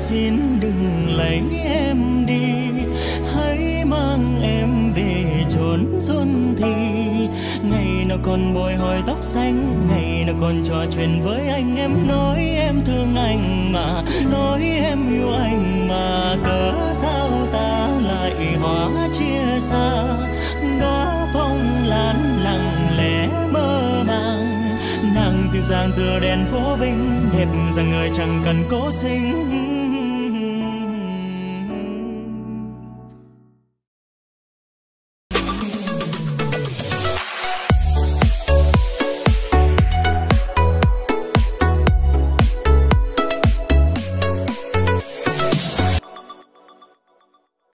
xin đừng lấy em đi, hãy mang em về chốn xuân thì. Ngày nào còn bồi hồi tóc xanh, ngày nào còn trò chuyện với anh, em nói em thương anh mà, nói em yêu anh mà, cớ sao ta lại hóa chia xa. Đó phong lan lặng lẽ mơ màng, nàng dịu dàng tựa đèn phố Vinh, đẹp rằng người chẳng cần cố sinh.